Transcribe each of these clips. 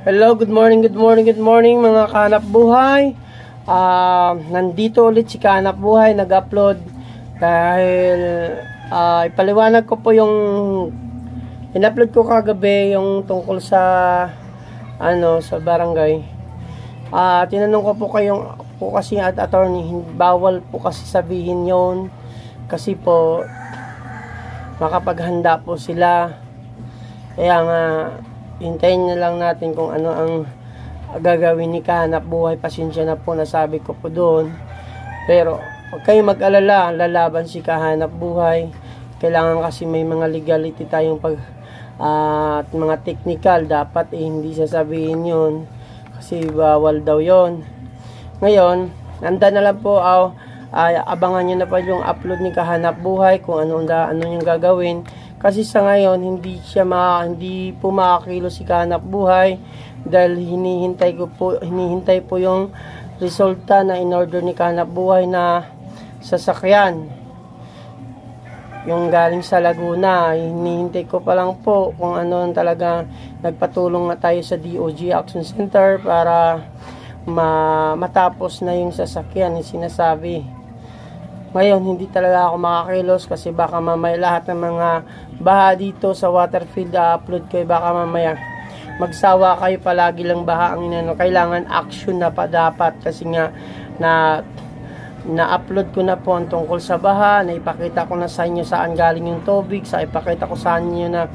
Hello, good morning mga kahanap buhay. Nandito ulit si kahanap buhay, nag-upload dahil ipaliwanag ko po yung in-upload ko kagabi yung tungkol sa sa barangay. Tinanong ko po kayong kasi at attorney, bawal po kasi sabihin yon kasi po makapaghanda po sila. Kaya nga hintayin na lang natin kung ano ang gagawin ni kahanap buhay. Pasensya na po nasabi ko po doon, pero huwag kayong mag-alala, lalaban si kahanap buhay. Kailangan kasi may mga legality tayong at mga technical dapat hindi sasabihin yon kasi bawal daw yon. Ngayon nanda na lang po, abangan nyo na pa yung upload ni kahanap buhay kung ano yung gagawin. Kasi sa ngayon, hindi po makakilos si kahanap buhay dahil hinihintay po yung resulta na in-order ni kahanap buhay na sasakyan. Yung galing sa Laguna, hinihintay ko pa lang po kung ano talaga. Nagpatulong na tayo sa DOJ Action Center para matapos na yung sasakyan, yung sinasabi. Ngayon, hindi talaga ako makakilos kasi baka mamaya lahat ng mga baha dito sa Waterfield upload ko, baka mamaya magsawa kayo, palagi lang baha ang kailangan action na pa dapat kasi nga na-upload ko na po ang tungkol sa baha, na ipakita ko na sa inyo saan galing yung tubig, ipakita ko sa inyo na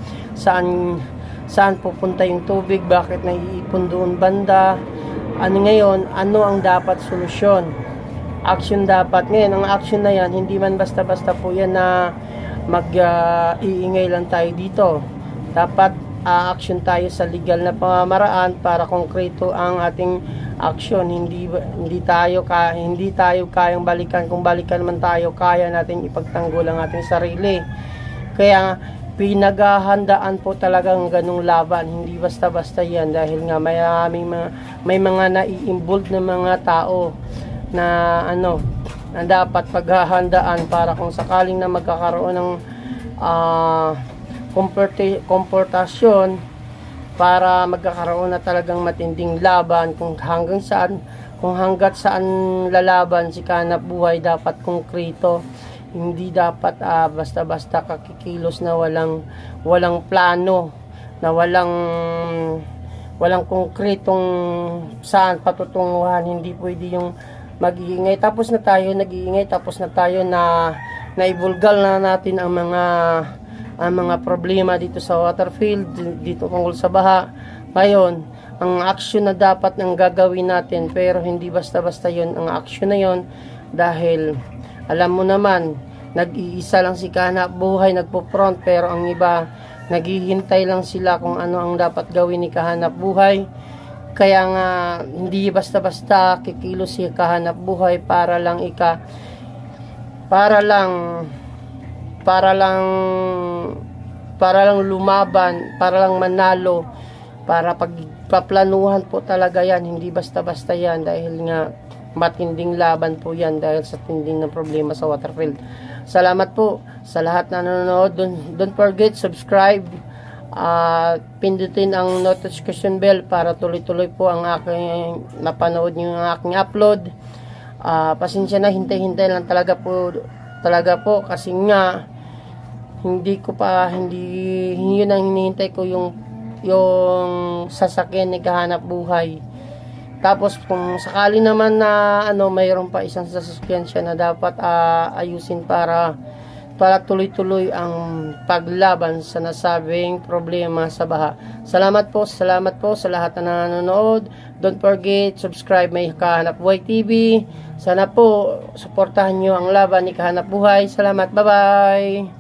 saan pupunta yung tubig, bakit naiipon doon banda. Ngayon, ano ang dapat solusyon? Action dapat. Ngayon, ang action na yan, hindi man basta-basta po yan na mag-iingay lang tayo dito. Dapat action tayo sa legal na pamamaraan para konkreto ang ating action. Hindi tayo kayang balikan. Kung balikan man tayo, kaya natin ipagtanggol ang ating sarili. Kaya pinaghahandaan po talagang ganung laban, hindi basta-basta yan dahil nga may mga nai-involved na mga tao na dapat paghahandaan para kung sakaling na magkakaroon ng komportasyon, para magkakaroon na talagang matinding laban kung hanggat saan lalaban si kahanap buhay. Dapat konkreto, hindi dapat basta-basta kakikilos na walang plano, na walang konkretong saan patutunguhan. Hindi pwede yung mag-iingay tapos na tayo na ibulgal na natin ang mga problema dito sa Waterfield, dito tungkol sa baha. Ngayon, ang action na dapat ng gagawin natin, pero hindi basta-basta yon ang action na yon dahil alam mo naman, nag-iisa lang si kahanap buhay nagpo-front, pero ang iba naghihintay lang sila kung ano ang dapat gawin ni kahanap buhay. Kaya nga hindi basta-basta kikilos si kahanap buhay para lang lumaban, para lang manalo, para pagpaplanuhan po talaga yan. Hindi basta-basta yan dahil nga matinding laban po yan dahil sa tinding na problema sa Waterfield. Salamat po sa lahat na nanonood. Don't forget subscribe, pindutin ang notification bell para tuloy-tuloy po ang aking napanood nyo ang aking upload. Pasensya na, hintay-hintay lang talaga po kasi nga yun ang hinihintay ko, yung sasakyan ni kahanap buhay. Tapos kung sakali naman na mayroon pa isang sasakyan siya na dapat ayusin para tuloy-tuloy ang paglaban sa nasabing problema sa baha. Salamat po sa lahat na nanonood. Don't forget, subscribe may Kahanap Buhay TV. Sana po, suportahan nyo ang laban ni Kahanap Buhay. Salamat, bye-bye!